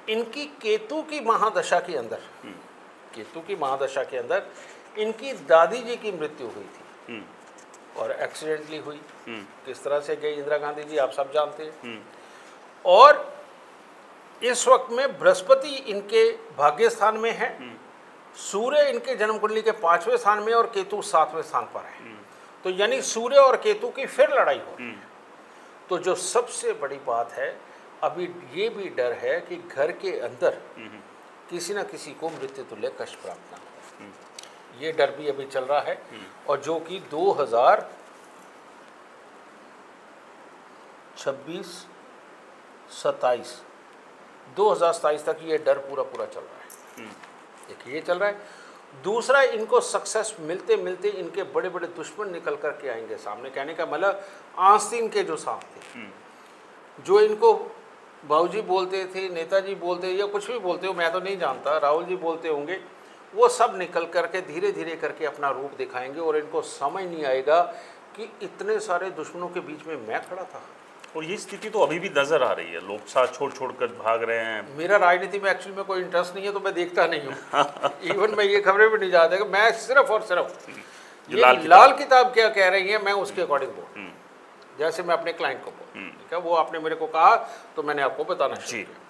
इनकी केतु की महादशा के अंदर, केतु की महादशा के अंदर इनकी दादी जी की मृत्यु हुई थी और एक्सीडेंटली हुई। किस तरह से गई इंदिरा गांधी जी आप सब जानते हैं। और इस वक्त में बृहस्पति इनके भाग्य स्थान में है, सूर्य इनके जन्म कुंडली के 5वें स्थान में और केतु 7वें स्थान पर है। तो यानी सूर्य और केतु की फिर लड़ाई हो रही है। तो जो सबसे बड़ी बात है, अभी ये भी डर है कि घर के अंदर किसी न किसी को मृत्यु तुल्य कष्ट प्राप्त ना हो। ये डर भी अभी चल रहा है और जो कि 2027 तक ये डर पूरा चल रहा है। एक ये चल रहा है। दूसरा, इनको सक्सेस मिलते मिलते इनके बड़े बड़े दुश्मन निकल कर के आएंगे सामने। कहने का मतलब आस्तीन के जो सांप थे, जो इनको बाबूजी बोलते थे, नेताजी बोलते या कुछ भी बोलते हो, मैं तो नहीं जानता, राहुल जी बोलते होंगे, वो सब निकल करके धीरे धीरे करके अपना रूप दिखाएंगे और इनको समझ नहीं आएगा कि इतने सारे दुश्मनों के बीच में मैं खड़ा था। और ये स्थिति तो अभी भी नजर आ रही है, लोग साथ छोड़ कर भाग रहे हैं। मेरा राजनीति में एक्चुअली में कोई इंटरेस्ट नहीं है, तो मैं देखता नहीं हूँ। इवन मैं ये खबरें भी नहीं जानता, मैं सिर्फ और सिर्फ ये लाल किताब क्या कह रही है मैं उसके अकॉर्डिंग बोल, जैसे मैं अपने क्लाइंट को बोल, ठीक है, वो आपने मेरे को कहा तो मैंने आपको बताना शुरू किया।